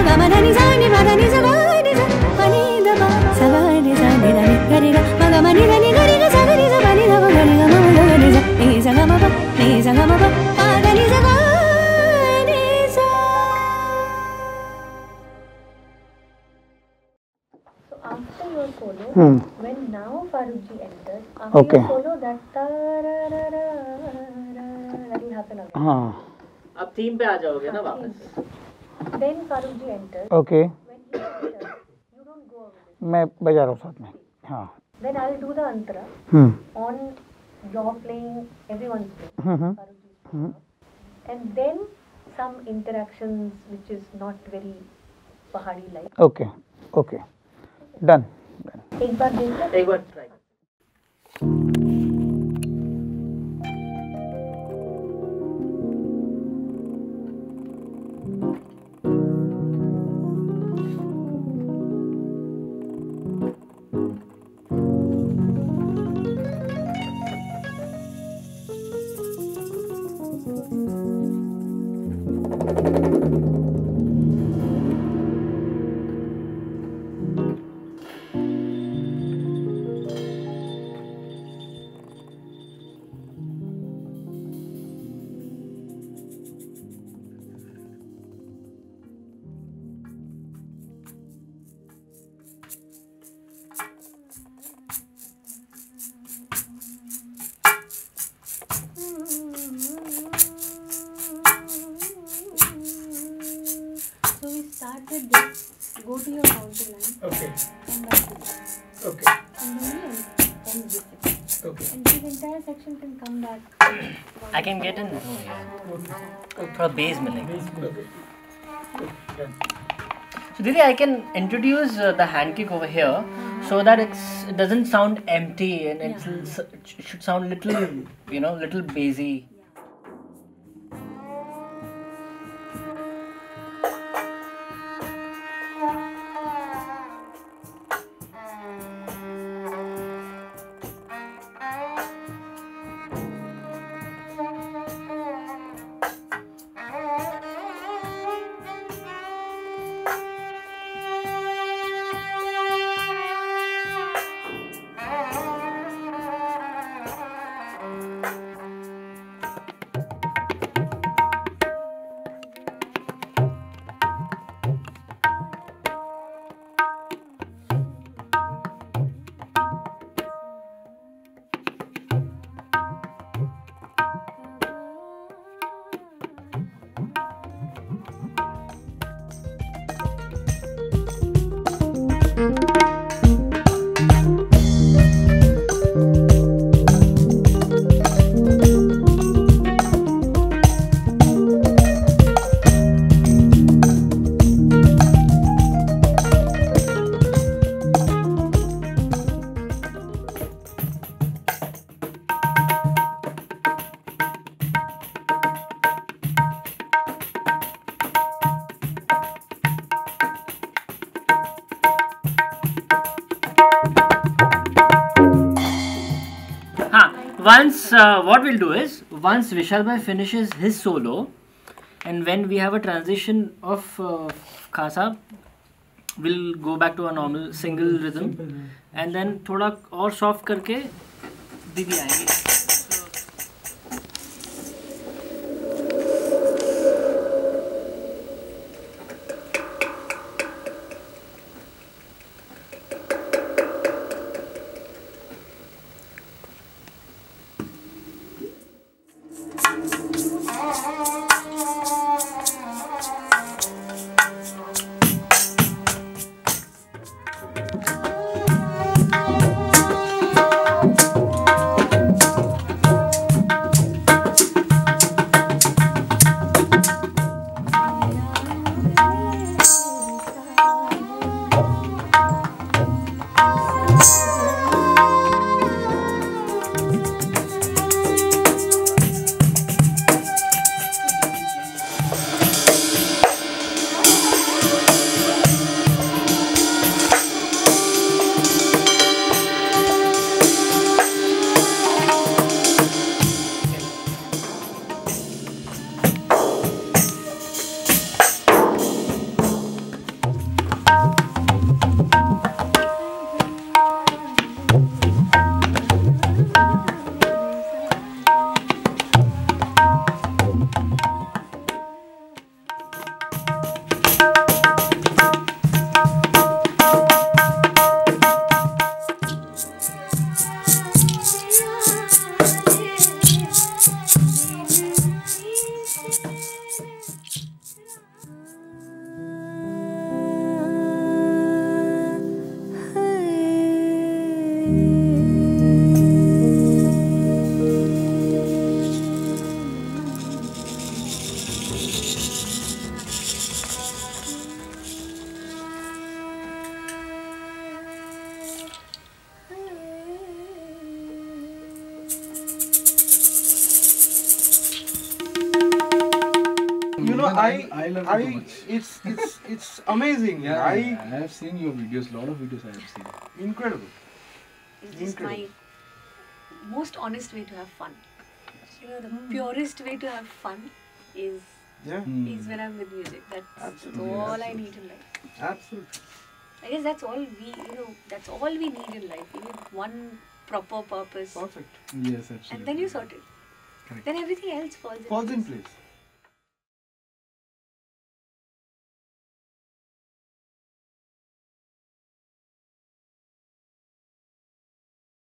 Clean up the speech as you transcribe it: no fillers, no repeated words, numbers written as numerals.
After your solo, when now Farooqji enters, after your solo, that will happen again. हाँ. अब theme पे आ जाओगे ना वापस. Then Farooqji enters. Okay. When he enters, you don't go over it. मैं बजा रहा हूँ साथ में. हाँ. Then I'll do the antara on your playing, everyone's playing, Farooqji's playing, and then some interactions which is not very pahadi like. Okay. Okay. Done. एक बार देखो. एक बार try. So we start with this, go to your counter line, Okay. come back to this, Okay. and then we end this section. Okay. And this entire section can come back. I can get in. थोड़ा bass मिलेगा. Okay. So Didi, I can introduce the hand kick over here so that it doesn't sound empty and it should sound little bassy. Once what we'll do is, once Vishal bhai finishes his solo, and when we have a transition of Khasa, we'll go back to a normal single rhythm, and then थोड़ा और soft करके दीदी आएंगे. I love it too much. It's amazing. Yeah, I have seen your videos. Lot of videos I have seen. Incredible. It's just my most honest way to have fun. You know, the purest way to have fun is Yeah. is when I'm with music. That's Absolutely, all I absolutely. need in life. Absolutely. I guess that's all that's all we need in life. We need one proper purpose. Perfect. Yes, absolutely. And then you sort it. Correct. Then everything else falls Falls in place. place.